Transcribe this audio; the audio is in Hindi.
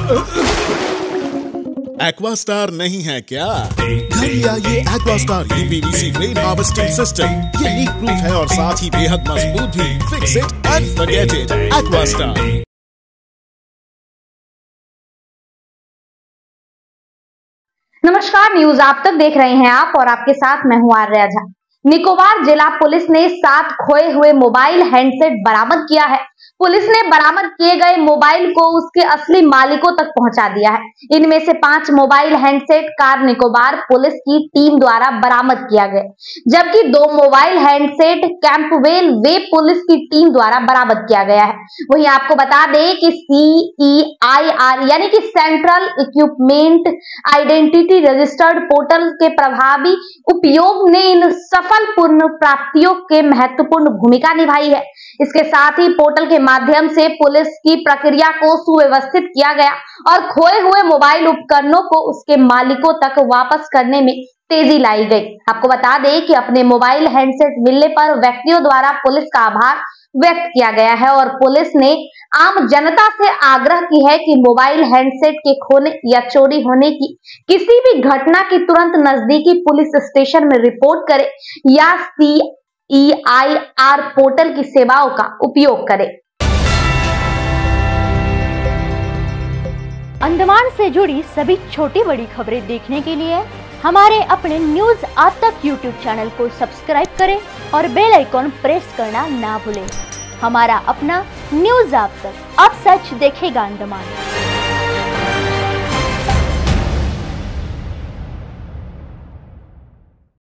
एक्वास्टार नहीं है क्या? घर ले आइए Aquastar UPVC rain harvesting system. ये लीक प्रूफ है और साथ ही बेहद मजबूत भी। Fix it and forget it. Aquastar. नमस्कार, न्यूज आप तक देख रहे हैं आप और आपके साथ मैं हूं आर्या झा। निकोबार जिला पुलिस ने 7 खोए हुए मोबाइल हैंडसेट बरामद किया है। पुलिस ने बरामद किए गए मोबाइल को उसके असली मालिकों तक पहुंचा दिया है। इनमें से 5 mobile handset Car Nicobar police की टीम द्वारा बरामद किया गया, जबकि 2 mobile handset Campbell Bay police की टीम द्वारा बरामद किया गया है। वहीं आपको बता दें कि CEIR यानी कि central equipment identity registered portal के प्रभावी उपयोग ने इन सफल पूर्ण प्राप्तियों के महत्वपूर्ण भूमिका निभाई है। इसके साथ ही पोर्टल के माध्यम से पुलिस की प्रक्रिया को सुव्यवस्थित किया गया और खोए हुए मोबाइल उपकरणों को उसके मालिकों तक वापस करने में तेजी लाई गई। आपको बता दें कि अपने मोबाइल हैंडसेट मिलने पर व्यक्तियों द्वारा पुलिस का आभार व्यक्त किया गया है और पुलिस ने आम जनता से आग्रह की है कि मोबाइल हैंडसेट के खोने या चोरी होने की किसी भी घटना की तुरंत नजदीकी पुलिस स्टेशन में रिपोर्ट करे या CEIR पोर्टल की सेवाओं का उपयोग करें। अंडमान से जुड़ी सभी छोटी बड़ी खबरें देखने के लिए हमारे अपने न्यूज आप तक यूट्यूब चैनल को सब्सक्राइब करें और बेल आइकॉन प्रेस करना ना भूलें। हमारा अपना न्यूज आप तक, अब सच देखेगा अंडमान।